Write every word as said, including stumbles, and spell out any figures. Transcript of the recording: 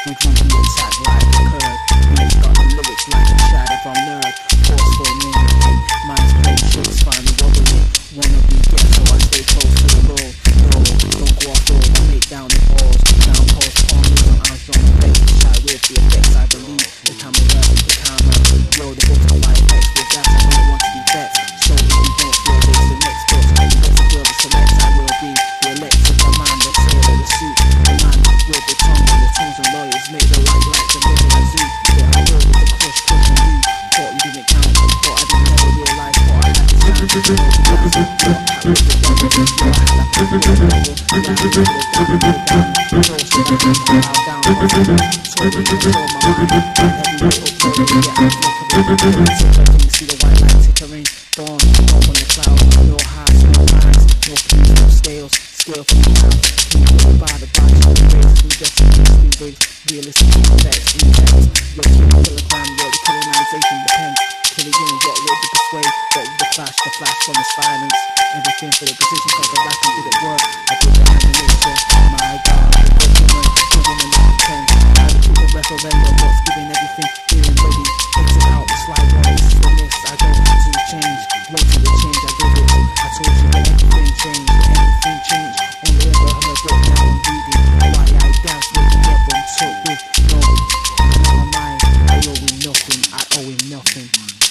We drew the attack like a curve. Beats got the lyrics like a shadow from nerd. Forceful community, minds playing tricks, finally wobbling. Wanna be guest, so I stay close to the roll. No, don't go off road, I make down the balls. Down post on me, so I'm strong place. Shy with the effects, I believe. The camera, the camera, blow the books of life effects. With that, I don't want to be vexed. So if you don't feel this, the next book, the best of the select, I will be the electric, the man, let's say that the suit. The man with the tongue and the tongues and lawyers make the light like the middle of zoo. Yeah, I will with the crush, pushing you. Thought you didn't count, thought I didn't never realize what I had to stand. What I with the devil, what I had to put the devil. Yeah, I had to put the devil down. Close to the devil, bow down. So we control my mind. Every way uploaded, yeah, I'm looking at it. See the white light tickering. Born up on the clouds. No highs, no highs. No keys, no scales. Scale from the house. Can you look by the body? The rays, we just we raise. Realistic effects, effects. Your kilogram, your colonization depends. Killing in what will to persuade. What with the flash, the flash from the silence. Everything for the precision, cause the rapping didn't work. I did the animation. My God, the good woman, good woman that pretends. Now the people referendum, what's giving everything, feeling ready. Takes it out, the slide one, this is the miss. I go to the change, wait till the change, I give it. I told you that everything changed, that everything changed. Only ever heard what now I'm reading. Why I dance with the devil, took with no. In my mind, I owe him nothing, I owe him nothing.